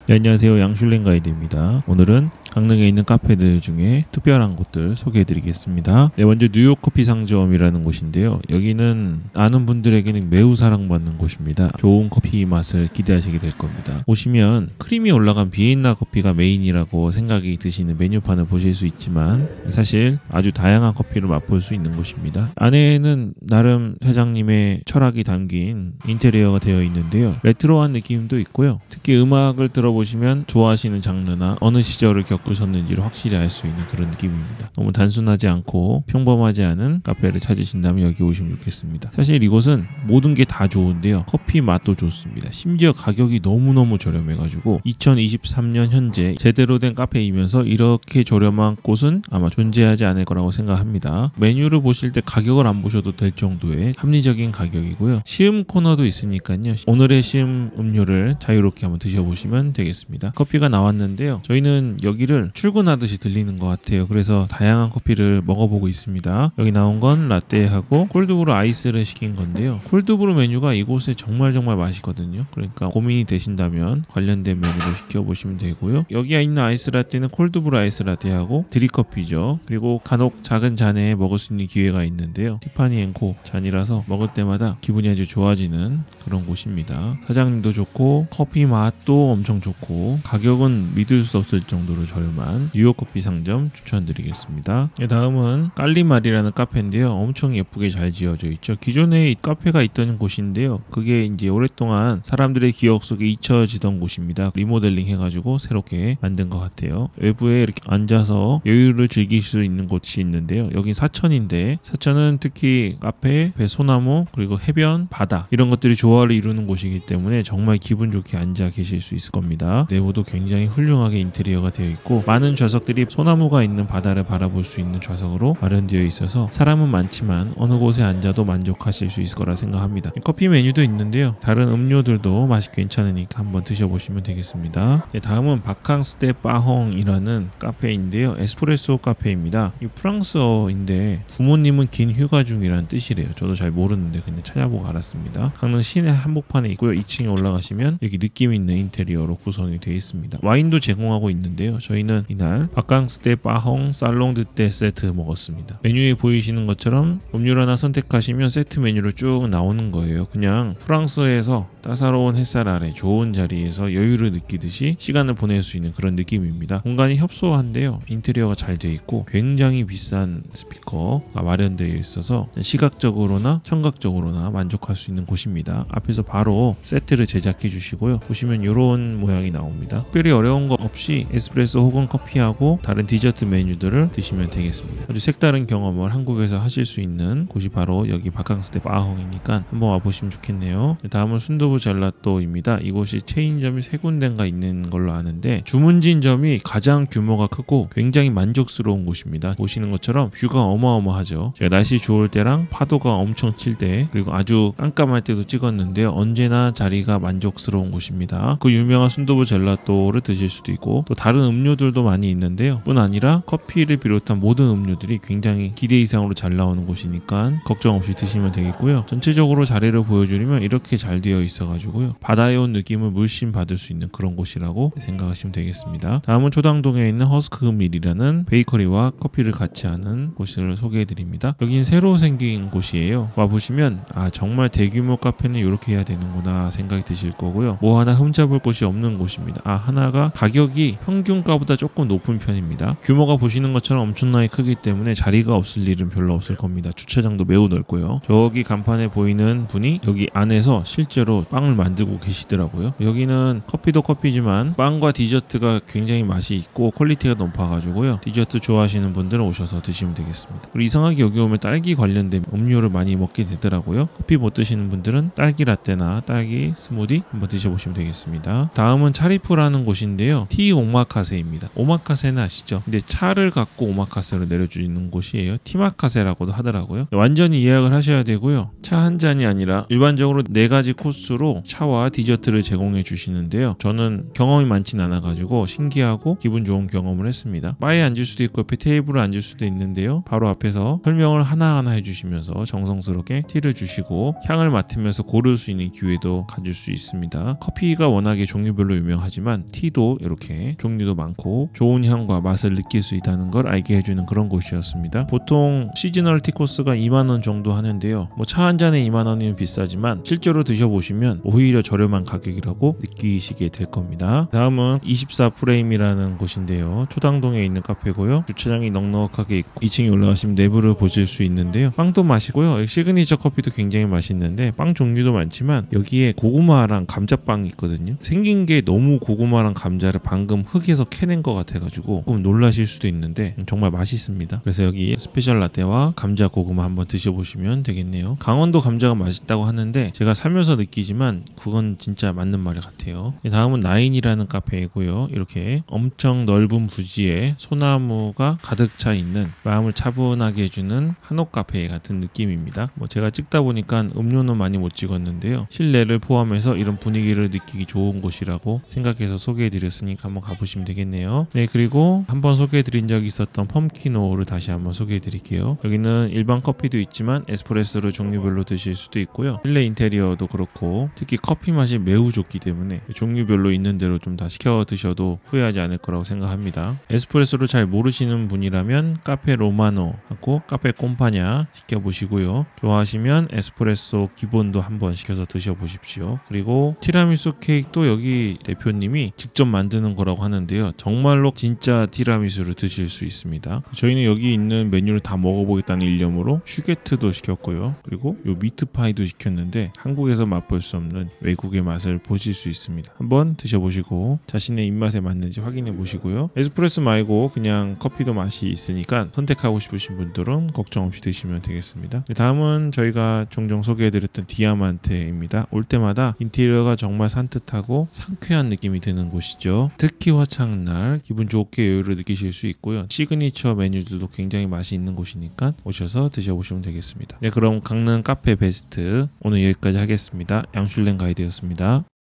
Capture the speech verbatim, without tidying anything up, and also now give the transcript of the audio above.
네, 안녕하세요. 양슐랭 가이드입니다. 오늘은 강릉에 있는 카페들 중에 특별한 곳들 소개해드리겠습니다. 네, 먼저 뉴욕 커피 상점이라는 곳인데요. 여기는 아는 분들에게는 매우 사랑받는 곳입니다. 좋은 커피 맛을 기대하시게 될 겁니다. 오시면 크림이 올라간 비엔나 커피가 메인이라고 생각이 드시는 메뉴판을 보실 수 있지만 사실 아주 다양한 커피를 맛볼 수 있는 곳입니다. 안에는 나름 사장님의 철학이 담긴 인테리어가 되어 있는데요. 레트로한 느낌도 있고요. 특히 음악을 들어보시면 좋아하시는 장르나 어느 시절을 겪으셨는지를 확실히 알 수 있는 그런 느낌입니다. 너무 단순하지 않고 평범하지 않은 카페를 찾으신다면 여기 오시면 좋겠습니다. 사실 이곳은 모든 게 다 좋은데요. 커피 맛도 좋습니다. 심지어 가격이 너무너무 저렴해가지고 이천이십삼 년 현재 제대로 된 카페이면서 이렇게 저렴한 곳은 아마 존재하지 않을 거라고 생각합니다. 메뉴를 보실 때 가격을 안 보셔도 될 정도의 합리적인 가격이고요. 시음 코너도 있으니까요. 오늘의 시음 음료를 자유롭게 한번 드셔보시면 되겠습니다. 커피가 나왔는데요. 저희는 여기를 출근하듯이 들리는 것 같아요. 그래서 다양한 커피를 먹어보고 있습니다. 여기 나온 건 라떼하고 콜드브루 아이스를 시킨 건데요. 콜드브루 메뉴가 이곳에 정말 정말 맛있거든요. 그러니까 고민이 되신다면 관련된 메뉴를 시켜보시면 되고요. 여기에 있는 아이스 라떼는 콜드브루 아이스 라떼하고 드립커피죠. 그리고 간혹 작은 잔에 먹을 수 있는 기회가 있는데요. 티파니 앤 코 잔이라서 먹을 때마다 기분이 아주 좋아지는 그런 곳입니다. 사장님도 좋고 커피 맛도 엄청 좋고 가격은 믿을 수 없을 정도로 저렴한 뉴욕 커피 상점 추천드리겠습니다. 다음은 깔리말이라는 카페인데요. 엄청 예쁘게 잘 지어져 있죠. 기존에 카페가 있던 곳인데요. 그게 이제 오랫동안 사람들의 기억 속에 잊혀지던 곳입니다. 리모델링 해가지고 새롭게 만든 것 같아요. 외부에 이렇게 앉아서 여유를 즐길 수 있는 곳이 있는데요. 여긴 사천인데 사천은 특히 카페, 배, 소나무, 그리고 해변, 바다 이런 것들이 조화를 이루는 곳이기 때문에 정말 기분 좋게 앉아 계실 수 있을 겁니다. 내부도 굉장히 훌륭하게 인테리어가 되어 있고 많은 좌석들이 소나무가 있는 바다를 바라볼 수 있는 좌석으로 마련되어 있어서 사람은 많지만 어느 곳에 앉아도 만족하실 수 있을 거라 생각합니다. 커피 메뉴도 있는데요. 다른 음료들도 맛이 괜찮으니까 한번 드셔보시면 되겠습니다. 네, 다음은 바캉스 데 빠헝이라는 카페인데요. 에스프레소 카페입니다. 이 프랑스어인데 부모님은 긴 휴가 중이라는 뜻이래요. 저도 잘 모르는데 그냥 찾아보고 알았습니다. 강릉 시내 한복판에 있고요. 이 층에 올라가시면 여기 느낌 있는 인테리어로 구성이 되어 있습니다. 와인도 제공하고 있는데요. 저희는 이날 바캉스 데 빠헝 살롱 드떼 세트 먹었습니다. 메뉴에 보이시는 것처럼 음료를 하나 선택하시면 세트 메뉴로 쭉 나오는 거예요. 그냥 프랑스에서 따사로운 햇살 아래 좋은 자리에서 여유를 느끼듯이 시간을 보낼 수 있는 그런 느낌입니다. 공간이 협소한데요. 인테리어가 잘 되어 있고 굉장히 비싼 스피커가 마련되어 있어서 시각적으로나 청각적으로나 만족할 수 있는 곳입니다. 앞에서 바로 세트를 제작해 주시고요. 보시면 이런 모양이 나옵니다. 특별히 어려운 거 없이 에스프레소 혹은 커피하고 다른 디저트 메뉴들을 드시면 되겠습니다. 아주 색다른 경험을 한국에서 하실 수 있는 곳이 바로 여기 바캉스 데 빠헝이니까 한번 와보시면 좋겠네요. 다음은 순두부 젤라또입니다. 이곳이 체인점이 세 군데가 있는 걸로 아는데 주문진점이 가장 규모가 크고 굉장히 만족스러운 곳입니다. 보시는 것처럼 뷰가 어마어마하죠. 제가 날씨 좋을 때랑 파도가 엄청 칠 때 그리고 아주 깜깜할 때도 찍었는데요. 언제나 자리가 만족스러운 곳입니다. 그 유명한 순두부 젤라또를 드실 수도 있고 또 다른 음료들도 많이 있는데요. 뿐 아니라 커피를 비롯한 모든 음료들이 굉장히 기대 이상으로 잘 나오는 곳이니까 걱정 없이 드시면 되겠고요. 전체적으로 자리를 보여드리면 이렇게 잘 되어 있어가지고요. 바다에 온 느낌을 물씬 받을 수 있는 그런 곳이라고 생각하시면 되겠습니다. 다음은 초당동에 있는 허스크밀이라는 베이커리와 커피를 같이 하는 곳을 소개해드립니다. 여긴 새로 생긴 곳이에요. 와보시면 아 정말 대규모 카페는 이렇게 해야 되는구나 생각이 드실 거고요. 뭐 하나 흠잡을 곳이 없는 곳입니다. 아 하나가 가격이 평균가보다 조금 높은 편입니다. 규모가 보시는 것처럼 엄청나게 크기 때문에 자리가 없을 일은 별로 없을 겁니다. 주차장도 매우 넓고요. 저기 간판에 보이는 분이 여기 안에서 실제로 빵을 만들고 계시더라고요. 여기는 커피도 커피지만 빵과 디저트가 굉장히 맛이 있고 퀄리티가 높아가지고요. 디저트 좋아하시는 분들은 오셔서 드시면 되겠습니다. 그리고 이상하게 여기 오면 딸기 관련된 음료를 많이 먹게 되더라고요. 커피 못 드시는 분들은 딸기 라떼나 딸기 스무디 한번 드셔보시면 되겠습니다. 다음은 차리프라는 곳인데요. 티 오마카세입니다. 오마카세는 아시죠? 근데 차를 갖고 오마카세로 내려주는 곳이에요. 티마카세라고도 하더라고요. 완전히 예약을 하셔야 되고요. 차 한 잔이 아니라 일반적으로 네 가지 코스로 코스로 차와 디저트를 제공해 주시는데요. 저는 경험이 많진 않아 가지고 신기하고 기분 좋은 경험을 했습니다. 바에 앉을 수도 있고 옆에 테이블에 앉을 수도 있는데요. 바로 앞에서 설명을 하나하나 해주시면서 정성스럽게 티를 주시고 향을 맡으면서 고를 수 있는 기회도 가질 수 있습니다. 커피가 워낙에 종류별로 유명하지만 티도 이렇게 종류도 많고 좋은 향과 맛을 느낄 수 있다는 걸 알게 해주는 그런 곳이었습니다. 보통 시즈널 티 코스가 이만 원 정도 하는데요. 뭐 차 한 잔에 이만 원이면 비싸지만 실제로 드셔보시면 오히려 저렴한 가격이라고 느끼시게 될 겁니다. 다음은 이십사 프레임이라는 곳인데요. 초당동에 있는 카페고요. 주차장이 넉넉하게 있고 이 층에 올라가시면 내부를 보실 수 있는데요. 빵도 마시고요. 시그니처 커피도 굉장히 맛있는데 빵 종류도 많지만 여기에 고구마랑 감자빵이 있거든요. 생긴 게 너무 고구마랑 감자를 방금 흙에서 캐낸 것 같아가지고 조금 놀라실 수도 있는데 정말 맛있습니다. 그래서 여기 스페셜 라떼와 감자 고구마 한번 드셔보시면 되겠네요. 강원도 감자가 맛있다고 하는데 제가 살면서 느끼지만 그건 진짜 맞는 말 같아요. 다음은 나인이라는 카페이고요. 이렇게 엄청 넓은 부지에 소나무가 가득 차 있는 마음을 차분하게 해주는 한옥 카페 같은 느낌입니다. 뭐 제가 찍다 보니까 음료는 많이 못 찍었는데요. 실내를 포함해서 이런 분위기를 느끼기 좋은 곳이라고 생각해서 소개해드렸으니까 한번 가보시면 되겠네요. 네, 그리고 한번 소개해드린 적이 있었던 펌키노를 다시 한번 소개해드릴게요. 여기는 일반 커피도 있지만 에스프레소를 종류별로 드실 수도 있고요. 실내 인테리어도 그렇고 특히 커피 맛이 매우 좋기 때문에 종류별로 있는 대로 좀 다 시켜 드셔도 후회하지 않을 거라고 생각합니다. 에스프레소를 잘 모르시는 분이라면 카페 로마노 하고 카페 꼼파냐 시켜보시고요. 좋아하시면 에스프레소 기본도 한번 시켜서 드셔보십시오. 그리고 티라미수 케이크도 여기 대표님이 직접 만드는 거라고 하는데요. 정말로 진짜 티라미수를 드실 수 있습니다. 저희는 여기 있는 메뉴를 다 먹어보겠다는 일념으로 슈게트도 시켰고요. 그리고 요 미트파이도 시켰는데 한국에서 맛볼 수 없는 외국의 맛을 보실 수 있습니다. 한번 드셔보시고 자신의 입맛에 맞는지 확인해 보시고요. 에스프레소 말고 그냥 커피도 맛이 있으니까 선택하고 싶으신 분들은 걱정 없이 드시면 되겠습니다. 다음은 저희가 종종 소개해드렸던 디아만테입니다. 올 때마다 인테리어가 정말 산뜻하고 상쾌한 느낌이 드는 곳이죠. 특히 화창날 기분 좋게 여유를 느끼실 수 있고요. 시그니처 메뉴들도 굉장히 맛이 있는 곳이니까 오셔서 드셔보시면 되겠습니다. 네, 그럼 강릉 카페 베스트 오늘 여기까지 하겠습니다. 양슐랭 가이드였습니다.